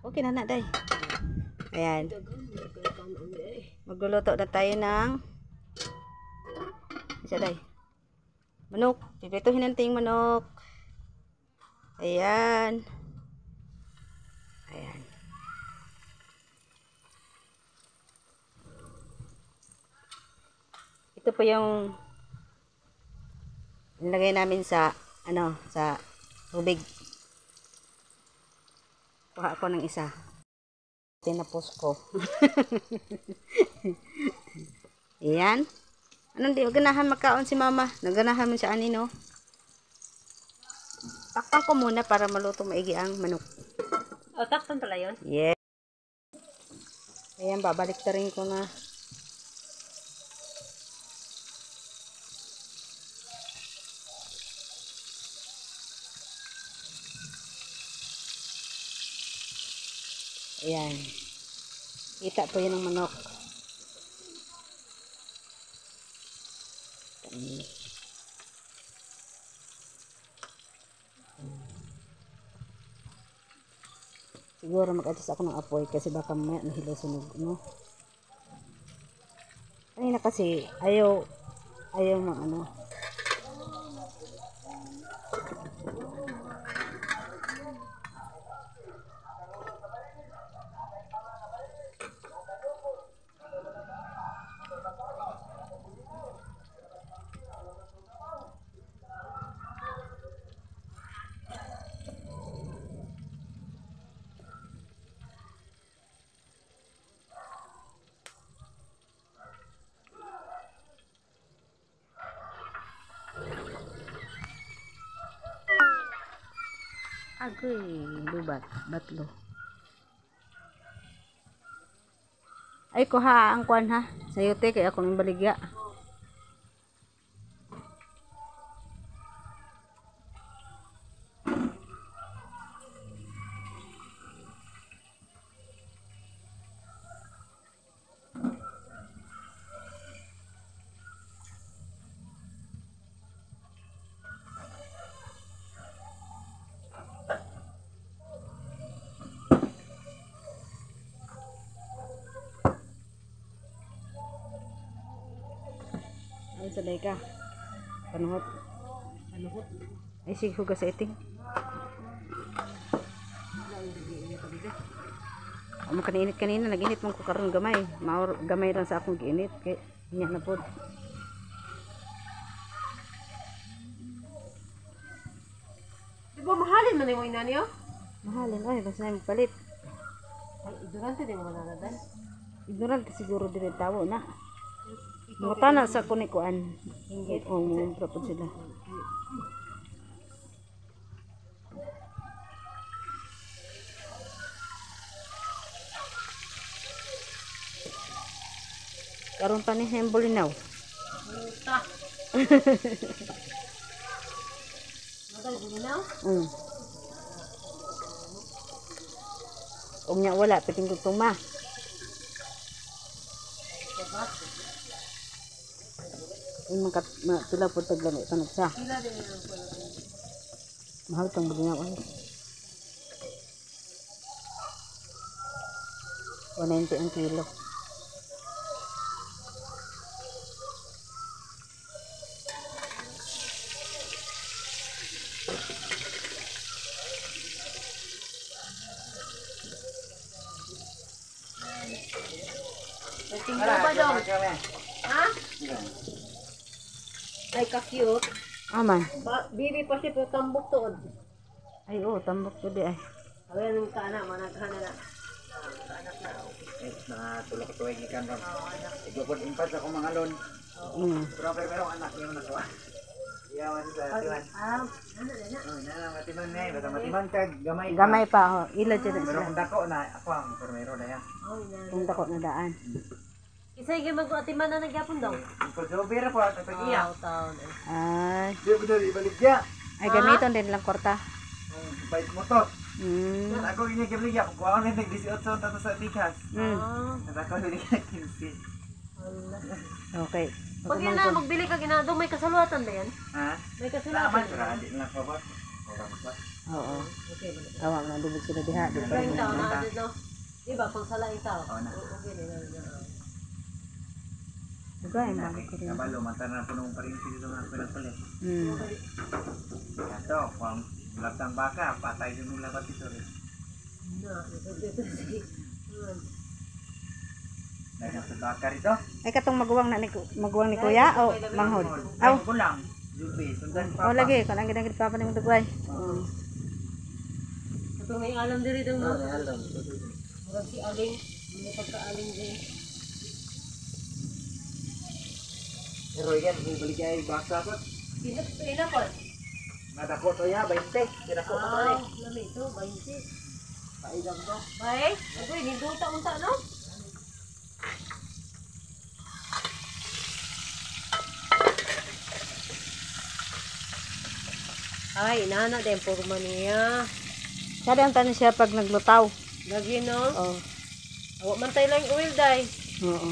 Okay na day. Ayan. Magluluto na tayo ng isa day. Manok. Piprituhin natin yung manok. Ayan. Ayan. Ito po yung nilagay namin sa sa tubig. Kuha ako ng isa. Tinapos ko. Ayan. Anong di ganahan magkaon si mama? Naganahan mo sa anino. Takpan ko muna para maluto maigi ang manok. Oh, takpan pala yun? Yes. Ayan, babalik na rin ko na. Ayan. Kita po yun ang manok. Siguro mag-adjust ako ng apoy kasi baka mamaya nahilo sunog, no? Kanina kasi ayaw mang agoy, lubat, batlo. Ay, kuha ang kwan ha. Sayote, kaya akong baligya. Ay, saday ka. Panuhot. Panuhot? Ay, sige, hugas sa iting. Amo kanina, nag-init mong kukaroon gamay. Gamay lang sa akong giinit. Kaya, niya na po. Diba mahalin man yung inani oh? Mahalin, ay, basta na magpalit. Ay, ignorante din mo nanadan. Ignorante siguro din ang tao na. Mga tanan sa kunikuan. Oo, mga po sila. Karoon pa ni Hembolinaw. Puta. Magal bulinaw? Kung niya wala, piting tutuma. Yung tula po taglamay tanong siya. Sila din yung Mahal itong bulinaw ay. 190 ang kilo. tingnan pa dong. Ha? Ay, ka-cute. Aman. Bibi pa siya po tambok to. Ay, oo, tambok to di ay. Ayan yung kana, managhan na. Anak na. Tulok tuwing ikan ron. Igupod impas ako mga lon. Pero anak yung nagawa. Iyawan sa timan. Ano na? Nana matiman na basta matiman kag gamay. Gamay pa ho. Ila dyan na Pero sila. kung dako na ako ang permero na yan. Kung dako na daan. Isa'y kayo mag-atiman na nagyapon daw. Kung sobira po at pag-iya. Taon. Ay. Di ba dali ibaligya? Ay, gamiton din lang korta. Bait motor. Mm. Ako ini gabliya ko ako na nag-18 tato sa tikas. Ako dili ka 15. Okay. Pag yun na, magbili ka ginado, may kasaluatan ba yan? Ha? May Naman kasaluatan. ra di lang pa ba? Oo. Okay man. Awa na dubog sila diha. Di pa Ang rin. tao na adto no. Di ba pang salaing tao? Oo na. Okay na. Dugay man ko rin. Kabalo, mata na punong parinti dito nga pinagpalit. Ito, kung labtang baka, patay din mong labat ito rin. Na, dito si. Dahil sa baka rito. Ay katong maguwang ni kuya o manghod. Aw. Ko lang. Jubi, sundan Oh lagi kan ang ginagid papa nimo dugay. Ito may alam diri dong no. Alam. Murag si aling, may pagka-aling din. Pero yan, kung balik ay baka ko. Pila po? Nadako to ya, 20. Kinako ko to rin. Lami ito, 20. Paidang to. Bay, agoy, ninduta unta no? Ay, inana din porma niya. Kada ang tanin siya pag naglutaw. Lagi no? Oh. Awa man tayo lang oil day. Oo.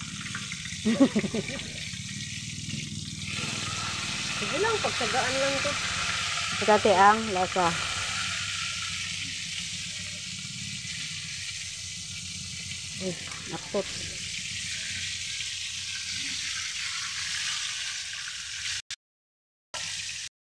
Sige lang, pagsagaan lang to. Pagkati ang lasa. Uy, nakot.